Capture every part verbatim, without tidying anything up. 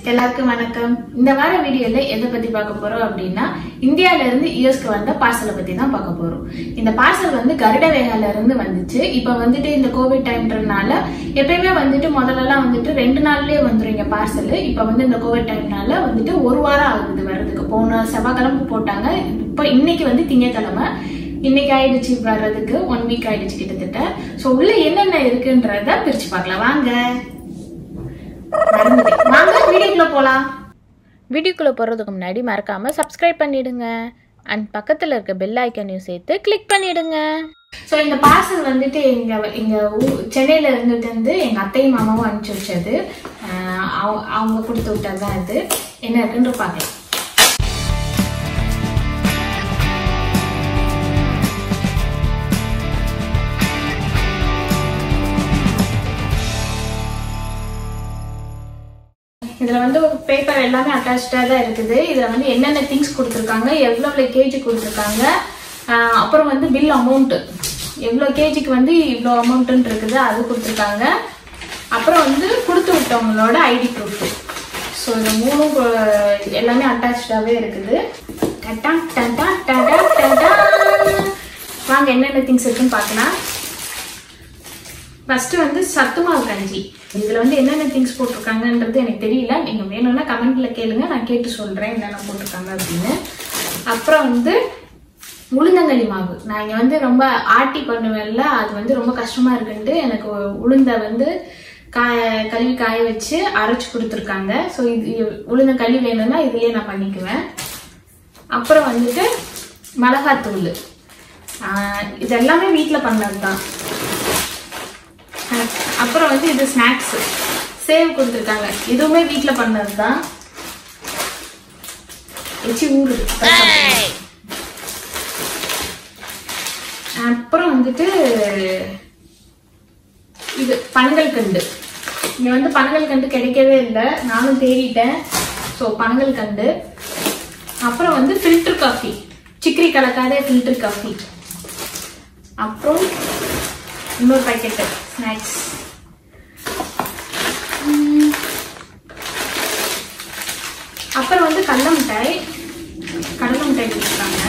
எல்லாருக்கும் வணக்கம். இந்த வார வீடியோல எதை பத்தி பார்க்க போறோம் அப்படின்னா இந்தியால இருந்து யூஎஸ்க்கு வந்த பார்சலை பத்தி தான் பார்க்க போறோம். இந்த பார்சல் வந்து கருட வேகால இருந்து வந்துச்சு. இப்ப வந்துட்டு இந்த கோவிட் டைம்ன்றதுனால எப்பயுமே வந்துட்டு முதல்ல எல்லாம் வந்துட்டு ரெண்டு நாள்லயே வந்துருங்க பார்சல். இப்ப வந்து இந்த கோவிட் டைம்னால வந்துட்டு ஒரு வாரம் ஆகுது வர்றதுக்கு. போன செவ்வாய்க்கிழமை போட்டாங்க, இப்ப இன்னைக்கு வந்து திங்கக்கிழமை. இன்னைக்கு ஆயிடுச்சு வர்றதுக்கு, ஒன் வீக் ஆயிடுச்சு கிட்டத்தட்ட. சோ உள்ள என்னென்ன இருக்குன்றத பிரிச்சு பார்க்கலாம் வாங்க. வாங்க வீடியோக்குள்ள போலாம். வீடியோக்குள்ள போறதுக்கு முன்னாடி மறக்காம சப்ஸ்கிரைப் பண்ணிடுங்க அண்ட் பக்கத்துல இருக்க பெல் ஐக்கானையும் சேர்த்து கிளிக் பண்ணிடுங்க. ஸோ இந்த பார்சல் வந்துட்டு எங்க எங்க சென்னையில இருந்துட்டு வந்து எங்க அத்தையும் மாமாவும் அனுப்பிச்சு வச்சது. அவங்க கொடுத்து விட்டது தான் இது. என்ன இருக்குன்னு பார்க்கலாம். இதுல வந்து பேப்பர் எல்லாமே அட்டாச்சா தான் இருக்குது. இதுல வந்து என்னென்ன திங்ஸ் கொடுத்துருக்காங்க, எவ்வளவு கேஜி கொடுத்துருக்காங்க, அப்புறம் வந்து பில் அமௌண்ட் எவ்வளவு கேஜிக்கு வந்து இவ்வளோ அமௌண்ட் இருக்குது அது கொடுத்துருக்காங்க. அப்புறம் வந்து கொடுத்து விட்டவங்களோட ஐடி ப்ரூஃப். ஸோ இது மூணும் எல்லாமே அட்டாச்சாவே இருக்குது. வாங்க என்னென்ன திங்ஸ் இருக்குன்னு பார்க்கலாம். ஃபர்ஸ்ட் வந்து சத்து மாவு கஞ்சி. இதுல வந்து என்னென்ன திங்ஸ் போட்டிருக்காங்கன்றது எனக்கு தெரியல. நீங்க வேணும்னா கமெண்ட்ல கேளுங்க, நான் கேட்டு சொல்றேன் என்னென்ன போட்டிருக்காங்க அப்படின்னு. அப்புறம் வந்து உளுந்தங்களி மாவு. நான் இங்க வந்து ரொம்ப ஆட்டி பண்ணுவேன்ல, அது வந்து ரொம்ப கஷ்டமா இருக்குன்ட்டு எனக்கு உளுந்த வந்து காய கழுவி காய வச்சு அரைச்சு கொடுத்துருக்காங்க. ஸோ இது உளுந்த கழுவி வேணும்னா இதுலயே நான் பண்ணிக்குவேன். அப்புறம் வந்துட்டு மிளகாத்தூள். இது எல்லாமே வீட்டுல பண்ணதுதான். அப்புறம் வந்து இது ஸ்நாக்ஸ் சேவ் கொடுத்துருக்காங்க, இதுவுமே வீட்டுல பண்ணதுதான். ஊரு. அப்புறம் வந்துட்டு இது பனங்கல் கண்டு. இங்க வந்து பனங்கல் கண்டு கிடைக்கவே இல்லை, நானும் தேடிட்டேன். ஸோ பனங்கல் கண்டு. அப்புறம் வந்து ஃபில்டர் காஃபி, சிக்கரி கலக்காத ஃபில்டர் காஃபி. அப்புறம் இன்னொரு பாக்கெட் ஸ்நாக்ஸ். அப்புறம் வந்து கடலை மிட்டாய், கடலை மிட்டாய் கொடுத்துருக்காங்க.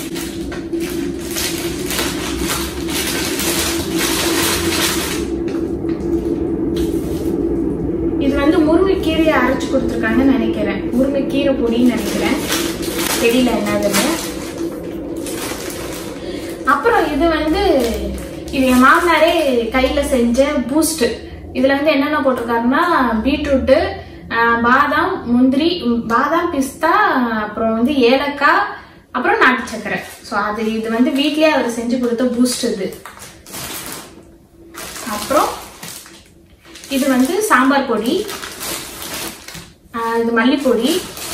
இது வந்து முருங்கைக்கீரையை அரைச்சு கொடுத்துருக்காங்கன்னு நினைக்கிறேன். முருங்கைக்கீரை பொடின்னு நினைக்கிறேன், தெரியல என்னதுன்னு. அப்புறம் இது வந்து இது என் மாமனாரே கையில செஞ்ச பூஸ்ட். இதுல வந்து என்னென்ன போட்டிருக்காருன்னா பீட்ரூட்டு, பாதாம், முந்திரி, பாதாம், பிஸ்தா, அப்புறம் வந்து ஏலக்காய், அப்புறம் நாட்டு சக்கரை. ஸோ அது இது வந்து வீட்லயே அவர் செஞ்சு கொடுத்த பூஸ்ட் இது. அப்புறம் இது வந்து சாம்பார் பொடி, இது மல்லிப்பொடி.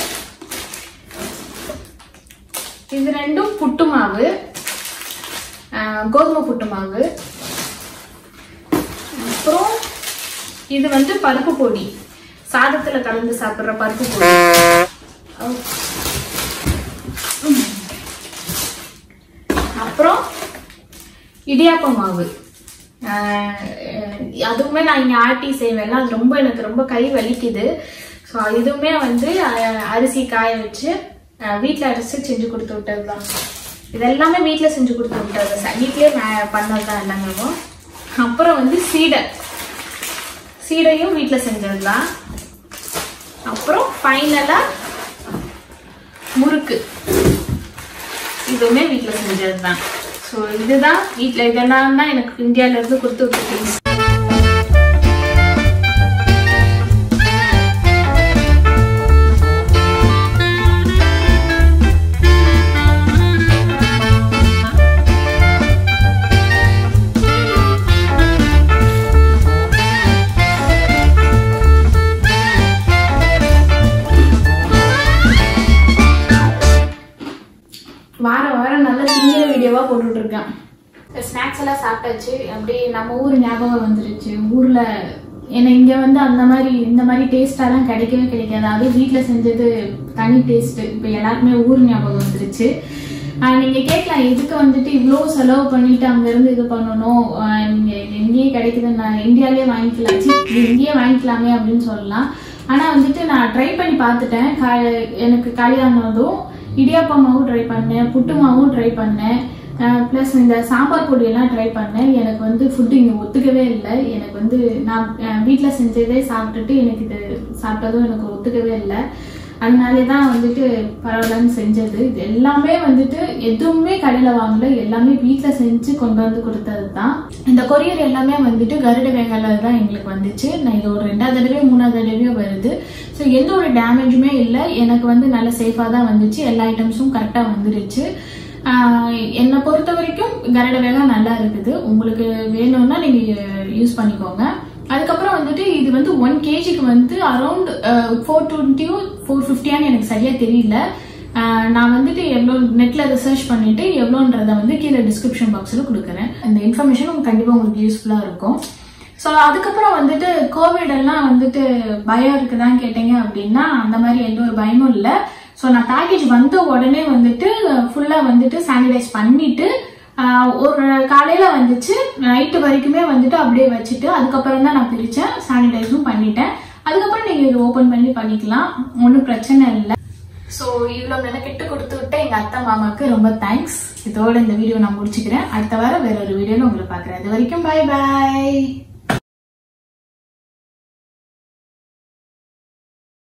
இது ரெண்டும் புட்டு மாவு, கோதுமை புட்டு மாவு. அப்புறம் இது வந்து பருப்பு பொடி, சாதத்துல கலந்து சாப்பிடுற பருப்பு பொடி. அப்புறம் இடியாப்ப மாவு. அதுவுமே நான் இங்க ஆட்டி செய்வேன், அது ரொம்ப எனக்கு ரொம்ப கை வலிக்குது. ஸோ இதுவுமே வந்து அரிசி காய வச்சு வீட்டுல அரிசி செஞ்சு கொடுத்து விட்டதுதான். இதெல்லாமே வீட்டுல செஞ்சு கொடுத்து விட்டது, வீட்லயே பண்ணதுதான் எல்லாமே. அப்புறம் வந்து சீடை, சீடையும் வீட்டுல செஞ்சதுதான். அப்புறம் ஃபைனலா முறுக்கு, இதுவுமே வீட்டுல செஞ்சதுதான். ஸோ இதுதான் வீட்டுல, இதெல்லாம் தான் எனக்கு இந்தியால இருந்து கொடுத்து விட்டுருக்கீங்க. வாரம் வாரம் நல்லா திங்கிற வீடியோவா போட்டுட்டு இருக்கேன். ஸ்நாக்ஸ் எல்லாம் சாப்பிட்டாச்சு. அப்படியே நம்ம ஊர் ஞாபகம் வந்துருச்சு. ஊர்ல ஏன்னா இங்க வந்து அந்த மாதிரி இந்த மாதிரி டேஸ்டாலாம் கிடைக்கவே கிடைக்காது. அது வீட்டுல செஞ்சது தனி டேஸ்ட். இப்ப எல்லாருக்குமே ஊர் ஞாபகம் வந்துருச்சு. நீங்க கேட்கலாம் எதுக்கு வந்துட்டு இவ்வளவு செலவு பண்ணிட்டு அங்க இருந்து இது பண்ணணும், நீங்க இங்கேயே கிடைக்குது, நான் இந்தியாலே வாங்கிக்கலாம், இங்கேயே வாங்கிக்கலாமே அப்படின்னு சொல்லலாம். ஆனா வந்துட்டு நான் ட்ரை பண்ணி பார்த்துட்டேன். எனக்கு காலியானதும் இடியாப்பா மாவும் ட்ரை பண்ணேன், புட்டு மாவும் ட்ரை பண்ணேன், பிளஸ் இந்த சாம்பார் பொடி எல்லாம் ட்ரை பண்ணேன். எனக்கு வந்து ஃபுட்டு இங்க ஒத்துக்கவே இல்லை. எனக்கு வந்து நான் வீட்டுல செஞ்சதே சாப்பிட்டுட்டு எனக்கு இது சாப்பிட்டதும் எனக்கு ஒத்துக்கவே இல்லை. அதனாலே தான் வந்துட்டு பரவாயில்லன்னு செஞ்சது. இது எல்லாமே வந்துட்டு எதுவுமே கடையில வாங்கல, எல்லாமே வீட்டுல செஞ்சு கொண்டு வந்து கொடுத்தது தான். இந்த கொரியர் எல்லாமே வந்துட்டு கருட வேகல தான் எங்களுக்கு வந்துச்சு. நான் இது ஒரு ரெண்டாவது தடவையோ மூணாவது தடவையோ வருது. ஸோ எந்த ஒரு டேமேஜுமே இல்லை. எனக்கு வந்து நல்ல சேஃபா தான் வந்துச்சு. எல்லா ஐட்டம்ஸும் கரெக்டா வந்துருச்சு. என்னை பொறுத்த வரைக்கும் கருட வேகம் நல்லா இருக்குது. உங்களுக்கு வேணும்னா நீங்க யூஸ் பண்ணிக்கோங்க. அதுக்கப்புறம் வந்துட்டு இது வந்து ஒன் கேஜிக்கு வந்து அரௌண்ட் ஃபோர் டுவெண்ட்டியோ ஃபோர் ஃபிஃப்டியான்னு எனக்கு சரியா தெரியல. நான் வந்துட்டு எவ்வளோ நெட்ல ரிசர்ச் பண்ணிட்டு எவ்வளோன்றத வந்து கீழே டிஸ்கிரிப்ஷன் பாக்ஸ்ல கொடுக்குறேன். இந்த இன்ஃபர்மேஷன் உங்களுக்கு கண்டிப்பா உங்களுக்கு யூஸ்ஃபுல்லா இருக்கும். ஸோ அதுக்கப்புறம் வந்துட்டு கோவிட் எல்லாம் வந்துட்டு பயம் இருக்குதான்னு கேட்டீங்க அப்படின்னா அந்த மாதிரி எந்த ஒரு பயமும் இல்லை. ஸோ நான் பேக்கேஜ் வந்த உடனே வந்துட்டு ஃபுல்லா வந்துட்டு சானிடைஸ் பண்ணிட்டு ஒரு காலையில வந்துச்சு, நைட்டு வரைக்குமே வந்துட்டு அப்படியே வச்சுட்டு அதுக்கப்புறம் தான் நான் பிரிச்சேன், சானிடைஸும் பண்ணிட்டேன். அதுக்கப்புறம் நீங்க இது ஓபன் பண்ணி பண்ணிக்கலாம், ஒன்றும் பிரச்சனை இல்லை. ஸோ இவ்வளவு மெனக்கெட்டு கொடுத்து விட்ட எங்க அத்தை மாமாவுக்கு ரொம்ப தேங்க்ஸ். இதோட இந்த வீடியோ நான் முடிச்சுக்கிறேன். அடுத்த வாரம் வேற ஒரு வீடியோல உங்களை பாக்குறேன். அது வரைக்கும் பாய் பாய்.